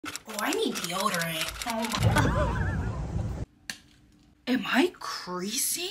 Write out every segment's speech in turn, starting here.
Oh, I need deodorant. Oh my God. Am I creasing?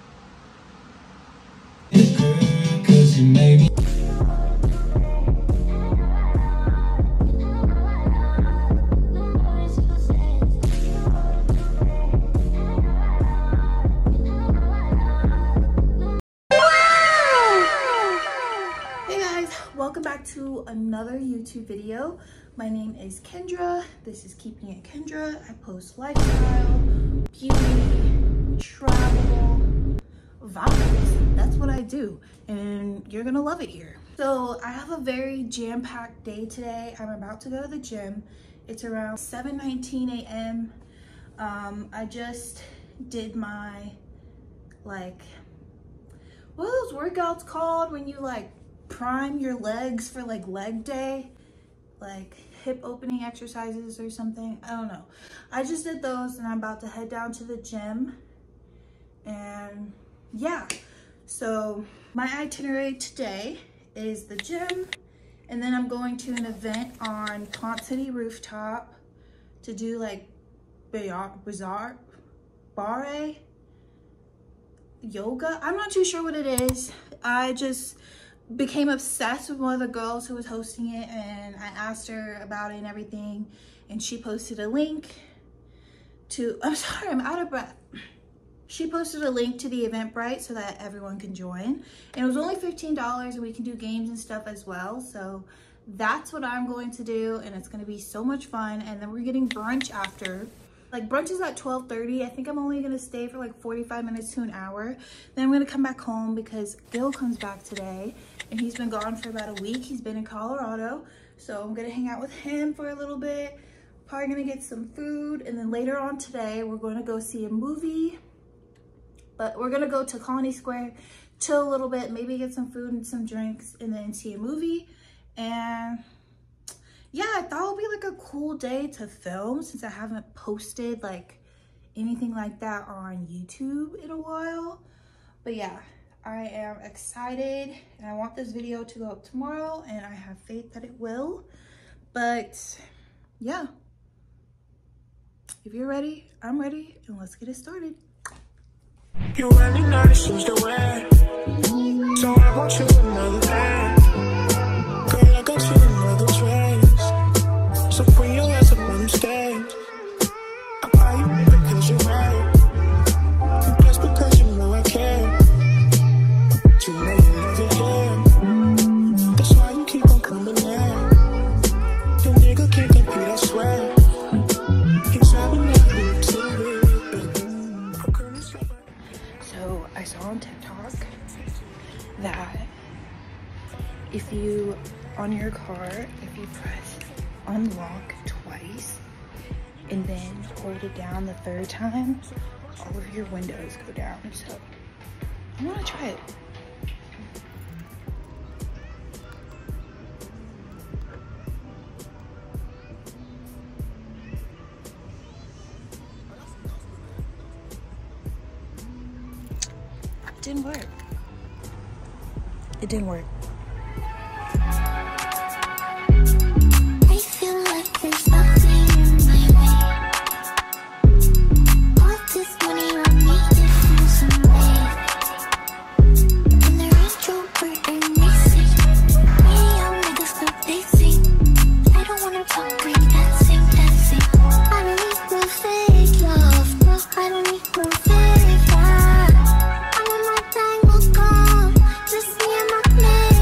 Welcome back to another YouTube video. My name is Kendra. This is Keeping It Kendra. I post lifestyle, beauty, travel, vibes. That's what I do, and you're gonna love it here. So I have a very jam-packed day today. I'm about to go to the gym. It's around 7:19 a.m. I just did my, like, what are those workouts called when you like prime your legs for like leg day, like hip opening exercises or something? I don't know. I just did those and I'm about to head down to the gym. And yeah, so my itinerary today is the gym, and then I'm going to an event on Pont City Rooftop to do like barre yoga. I'm not too sure what it is. I just became obsessed with one of the girls who was hosting it, and I asked her about it and everything, and she posted a link to, I'm sorry, I'm out of breath. She posted a link to the Eventbrite so that everyone can join, and it was only $15, and we can do games and stuff as well. So that's what I'm going to do, and it's going to be so much fun. And then we're getting brunch after. Like, brunch is at 12:30. I think I'm only gonna stay for like 45 minutes to an hour. Then I'm gonna come back home because Bill comes back today, and he's been gone for about a week. He's been in Colorado. So I'm gonna hang out with him for a little bit. Probably gonna get some food. And then later on today, we're gonna go see a movie. But we're gonna go to Colony Square, chill a little bit, maybe get some food and some drinks, and then see a movie. And yeah, I thought it would be like a cool day to film since I haven't posted like anything like that on YouTube in a while. But yeah, I am excited, and I want this video to go up tomorrow, and I have faith that it will. But yeah, if you're ready, I'm ready, and let's get it started. You really know this is the way, so I want you another day. Girl, I got you another way. So bring your ass up on the stage. I buy you because you're right, and just because you know I care. You know you love it here. That's why you keep on coming in. Your nigga can't compete, I swear. He's having nothing to do. So I saw on TikTok that if you, on your car, if you press unlock twice and then hold it down the third time, all of your windows go down. So I want to try it. It didn't work. It didn't work. Just me and my man.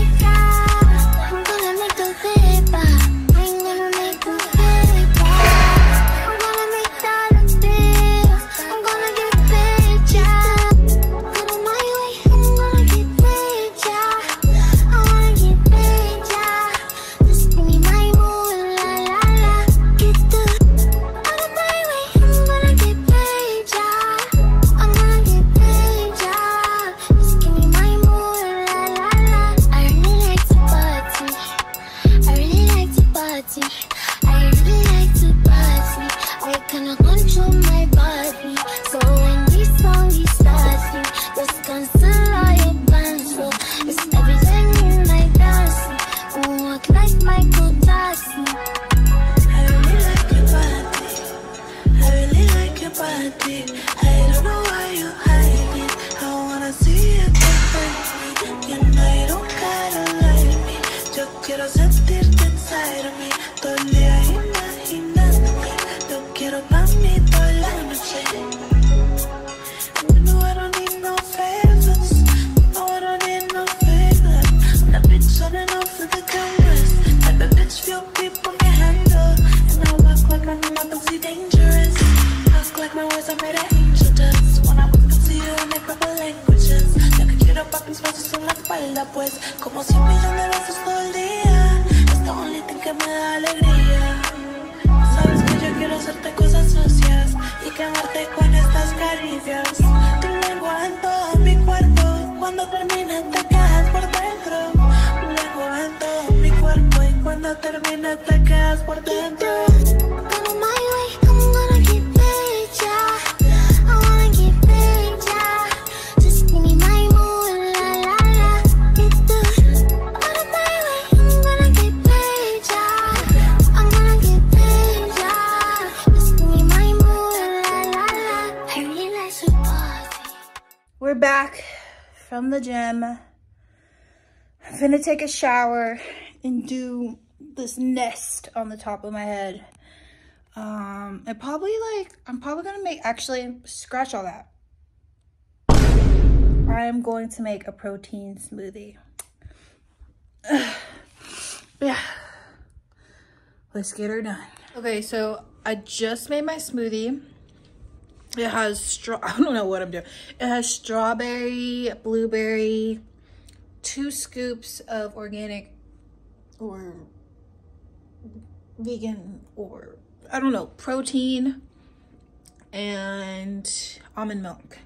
alivioso. Tu lengua en todo mi cuerpo. Cuando termines te quedas por dentro. Tu lengua en todo mi cuerpo. Y cuando termines te quedas por dentro. We're back from the gym. I'm gonna take a shower and do this nest on the top of my head. I'm probably gonna make, actually, scratch all that. I am going to make a protein smoothie. Yeah, let's get her done. Okay, so I just made my smoothie. It has I don't know what I'm doing. It has strawberry, blueberry, 2 scoops of organic or vegan or I don't know, protein, and almond milk.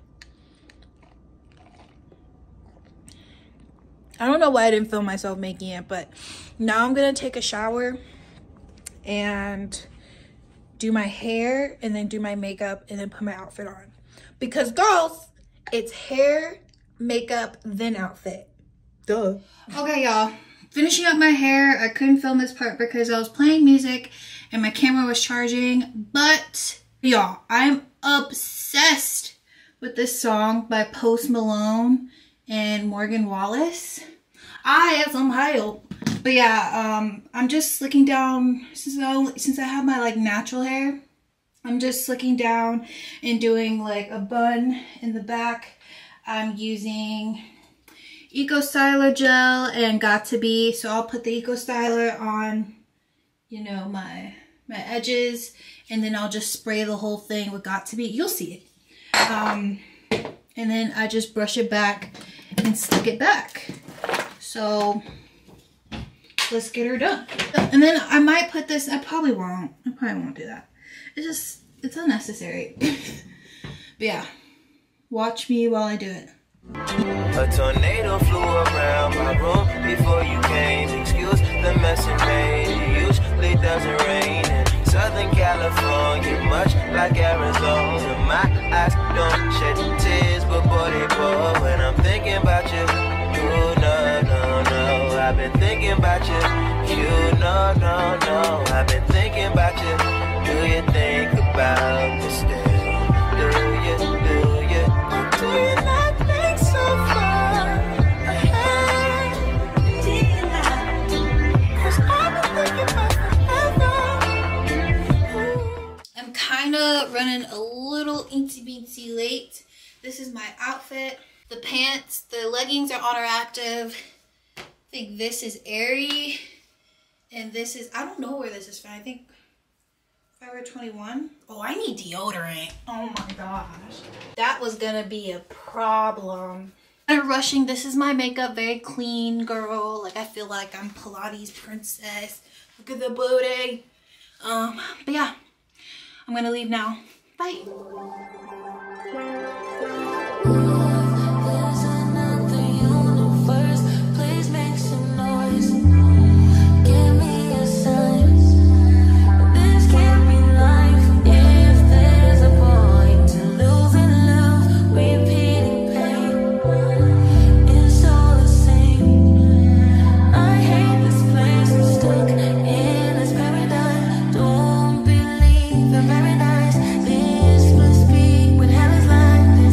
I don't know why I didn't film myself making it, but now I'm gonna take a shower and do my hair and then do my makeup and then put my outfit on. Because girls, it's hair, makeup, then outfit. Duh. Okay, y'all. Finishing up my hair. I couldn't film this part because I was playing music and my camera was charging. But y'all, I'm obsessed with this song by Post Malone and Morgan Wallace. I have some help. But yeah, I'm just slicking down, since I have my like natural hair, I'm just slicking down and doing like a bun in the back. I'm using Eco Styler gel and Got2b, so I'll put the Eco Styler on, you know, my edges, and then I'll just spray the whole thing with Got2b. You'll see it. And then I just brush it back and stick it back. So let's get her done. And then I might put this, I probably won't do that. It's unnecessary. But yeah, watch me while I do it. A tornado flew around my room before you came. Excuse the mess it made. It usually doesn't rain in Southern California, much like Arizona. My eyes don't shed tears, but boy they pour when I'm thinking about you. Ooh, no, no, no, I've been thinking about you. You, no, no, no, I've been thinking about you. Do you think about me still? Do you not think so far ahead? Do you not? 'Cause I've been thinking about forever. I'm kind of running a little teensy late. This is my outfit. The pants, the leggings are Honoractive. I think this is Aerie. And this is, I don't know where this is from. I think Forever 21. Oh, I need deodorant. Oh my gosh. That was gonna be a problem. I'm rushing. This is my makeup. Very clean, girl. Like, I feel like I'm Pilates princess. Look at the booty. But yeah, I'm gonna leave now. Bye. Paradise, this must be what hell is like.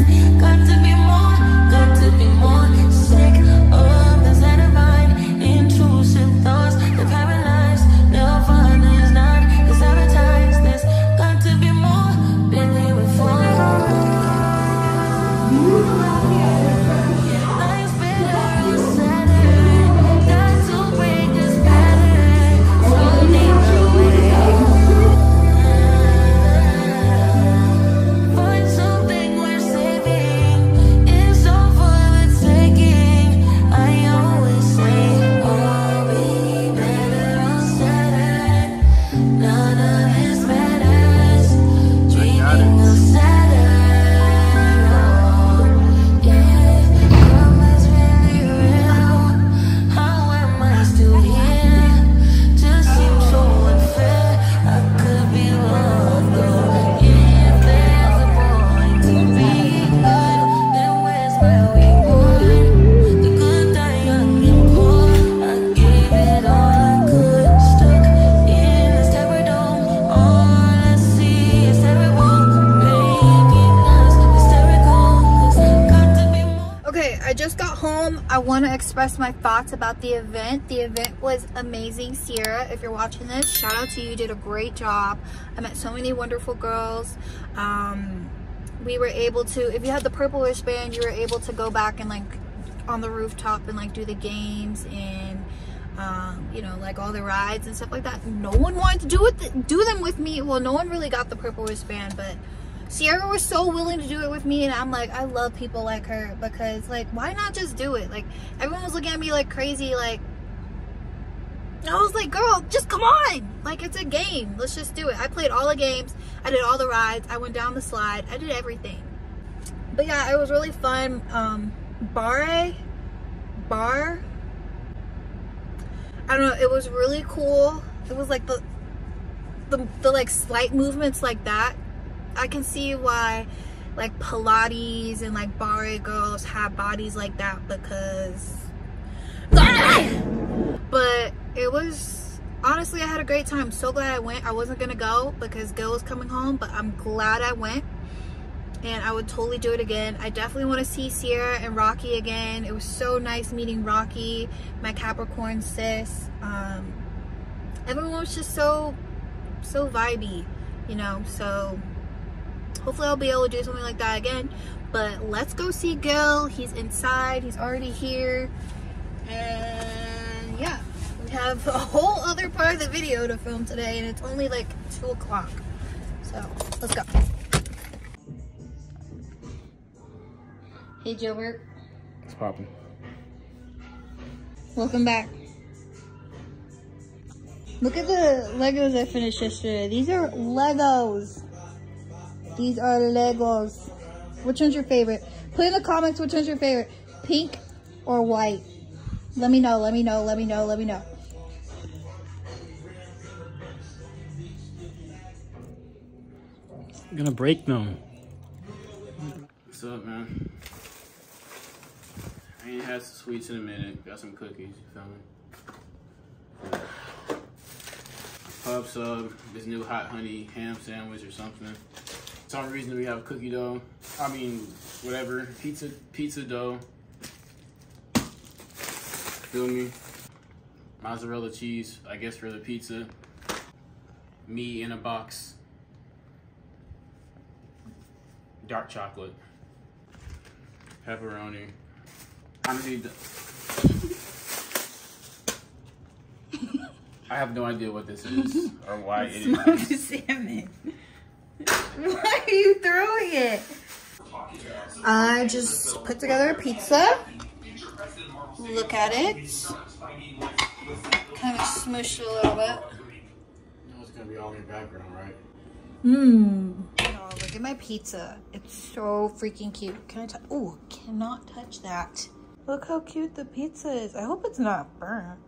I want to express my thoughts about the event. The event was amazing. Sierra, if you're watching this, shout out to you. You did a great job. I met so many wonderful girls. We were able to, if you had the purple wristband, you were able to go back and like on the rooftop and like do the games and you know, like all the rides and stuff like that. No one wanted to do them with me. Well, no one really got the purple wristband, but Sierra was so willing to do it with me, and I'm like, I love people like her, because like, why not just do it? Like, everyone was looking at me like crazy, like, I was like, girl, just come on, like, it's a game, let's just do it. I played all the games, I did all the rides, I went down the slide, I did everything. But yeah, it was really fun. Bar, I don't know, it was really cool. It was like the like slight movements like that. I can see why like Pilates and like barre girls have bodies like that, because but it was, honestly, I had a great time. So glad I went. I wasn't gonna go because Gil was coming home, but I'm glad I went, and I would totally do it again. I definitely want to see Sierra and Rocky again. It was so nice meeting Rocky, my Capricorn sis. Everyone was just so vibey, you know, so hopefully I'll be able to do something like that again. But let's go see Gil. He's inside, he's already here, and yeah, we have a whole other part of the video to film today, and it's only like 2 o'clock, so let's go. Hey Gilbert. It's popping. Welcome back. Look at the Legos I finished yesterday. These are Legos. These are Legos. Which one's your favorite? Put in the comments which one's your favorite. Pink or white? Let me know, let me know, let me know, let me know. I'm gonna break them. What's up, man? I ain't had some sweets in a minute. Got some cookies, you feel me? Pub sub, this new hot honey ham sandwich or something. For some reason we have cookie dough. I mean, whatever. Pizza dough. Feel me? Mozzarella cheese, I guess, for the pizza. Me in a box. Dark chocolate. Pepperoni. Honestly, I have no idea what this is or why it is. Smoked salmon. Why are you throwing it? I just put together a pizza. Look at it. Kind of smushed it a little bit. No, it's gonna be all in your background, right? Oh, look at my pizza. It's so freaking cute. Can I touch? Oh, cannot touch that. Look how cute the pizza is. I hope it's not burnt.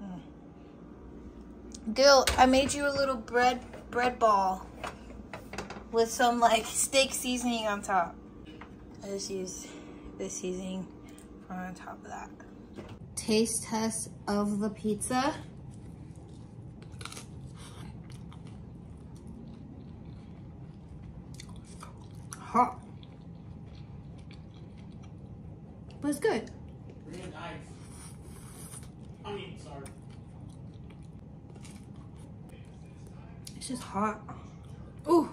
Gil, I made you a little bread ball with some like steak seasoning on top. I just use this seasoning on top of that. Taste test of the pizza. Hot. But it's good. Really nice. I mean, sorry. It's just hot. Ooh.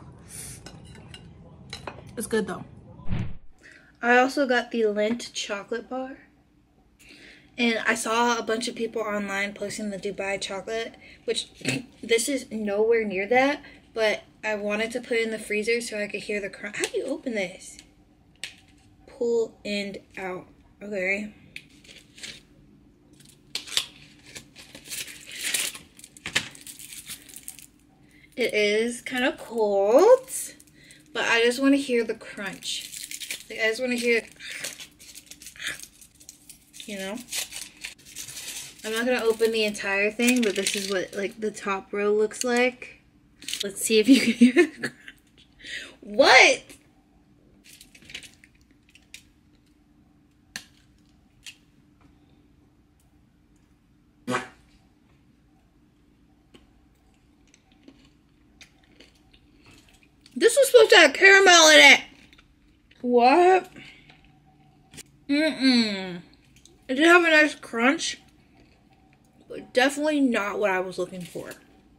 It's good though. I also got the Lindt chocolate bar. And I saw a bunch of people online posting the Dubai chocolate, which this is nowhere near that, but I wanted to put it in the freezer so I could hear the crunch. How do you open this? Pull and out. Okay. It is kind of cold, but I just want to hear the crunch. Like, I just want to hear, you know? I'm not going to open the entire thing, but this is what, like, the top row looks like. Let's see if you can hear the crunch. What? This was supposed to have caramel in it. What? It did have a nice crunch, but definitely not what I was looking for.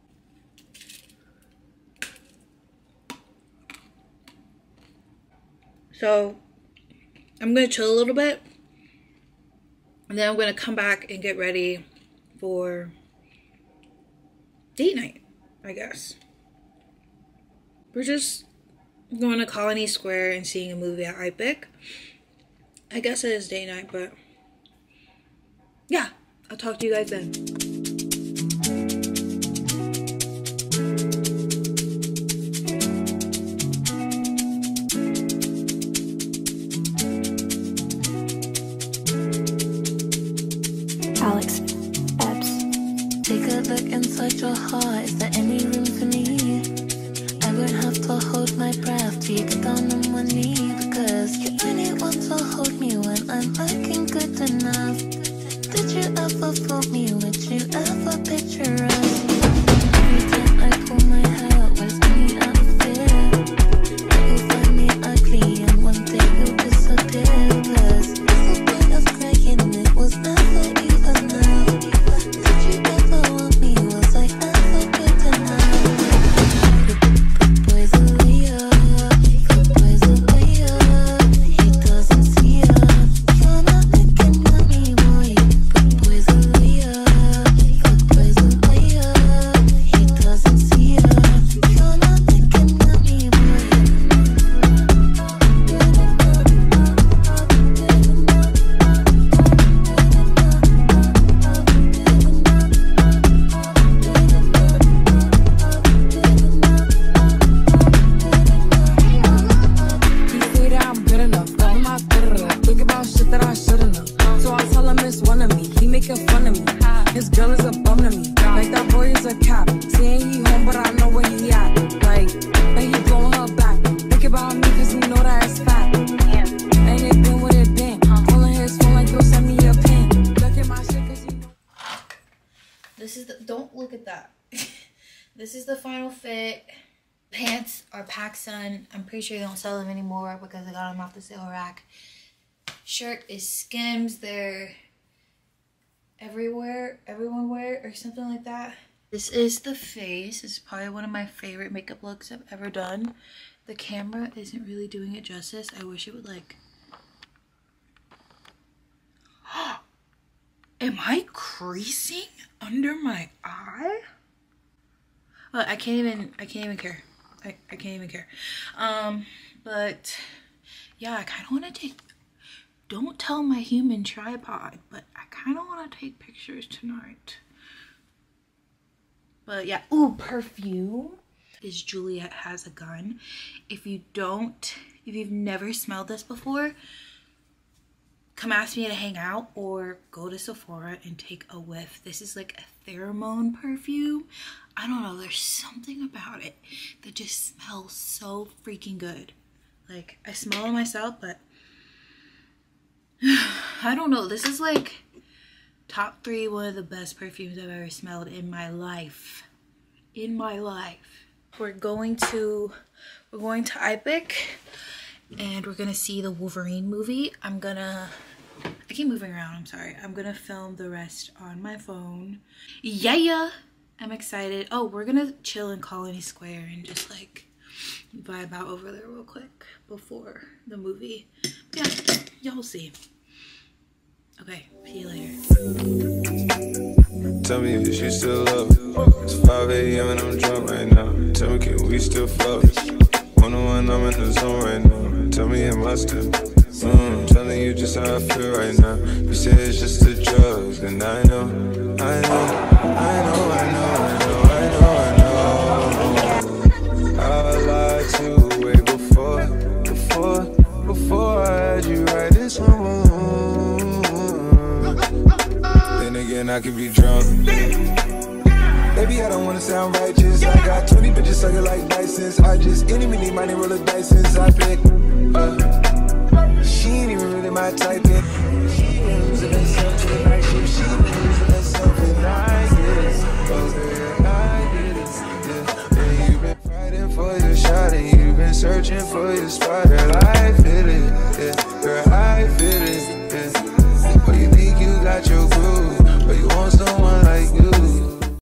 So I'm gonna chill a little bit, and then I'm gonna come back and get ready for date night, I guess. We're just going to Colony Square and seeing a movie at IPIC. I guess it is date night, but yeah, I'll talk to you guys then. Alex Epps. Take a look inside your heart. Is there any room for me? I would have to hold my breath till you get down on one knee, because you only want to hold me when I'm looking good enough. Did you ever fool me? Would you ever picture us? Every time I pull my hair out, where's me out of fear? You'll find me ugly and one day you'll disappear, because the point of crying, it was never even now. Did you ever want me? Was I ever good enough? Good boys are way up, good boys are way up. He doesn't see us. You're not looking at me, boy. Good boys are way up, good boys are way up. He doesn't see us. You're not looking at me, boy. He say that I'm good enough, love my good. Think about shit that I shouldn't have. So I tell him it's one of me. He making fun of me. His girl is a bum to me. Like that boy is a cap. Saying he home, but I know where he at. Like, and he blowing her back. Think about me, cause you know that it's fat. And it been what it been. Calling his phone like you'll send me a pin. Look at my shit, cause you know. This is the, don't look at that. This is the final fit. Pants are PacSun. I'm pretty sure they don't sell them anymore because I got them off the sale rack. Shirt is Skims. They're everywhere, everyone wear or something like that. This is the face. This is probably one of my favorite makeup looks I've ever done. The camera isn't really doing it justice. I wish it would like... Am I creasing under my eye? Well, I can't even care. I can't even care. But yeah, I kind of want to take, don't tell my human tripod, but I kind of want to take pictures tonight. But yeah, ooh, perfume is Juliet Has a Gun. If you've never smelled this before, come ask me to hang out or go to Sephora and take a whiff. This is like a pheromone perfume. I don't know, there's something about it that just smells so freaking good. Like, I smell it myself, but I don't know. This is like top 3, one of the best perfumes I've ever smelled in my life. In my life. We're going to IPIC and we're gonna see the Wolverine movie. I keep moving around, I'm sorry. I'm gonna film the rest on my phone. Yeah, I'm excited. Oh, we're gonna chill in Colony Square and just like vibe out over there real quick before the movie. Yeah, y'all see. Okay, see you later. Tell me if you still love it. It's 5 a.m. and I'm drunk right now. Tell me, can we still fuck? 101, I'm in the zone right now. Tell me, am I still? I'm telling you just how I feel right now. You say it's just the drugs, and I know. I lied to you way before I had you right this home. Then again, I could be drunk. Baby, I don't wanna sound righteous. I got 20 bitches sucking like license. I just any mini money roll a dice since I pick. She ain't even really my type. She been losing herself to the night shift. She been losing herself and I get it. Oh, yeah, I get it. Yeah. And you've been fighting for your shot and you've been searching for your spot. Girl, I feel it. Yeah.